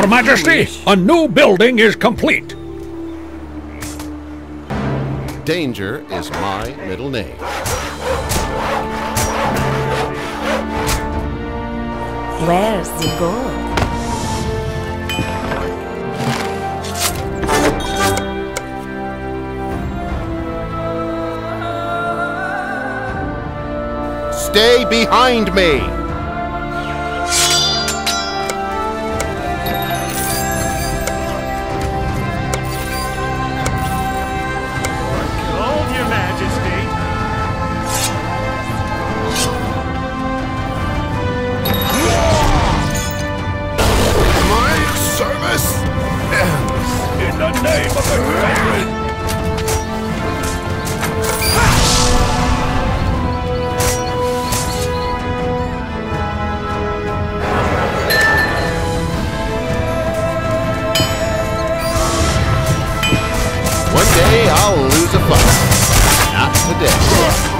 Your Majesty, a new building is complete. Danger is my middle name. Where's the gold? Stay behind me! Behold, Your Majesty. My service ends in the name of the cleric. One day I'll lose a fight. Not today.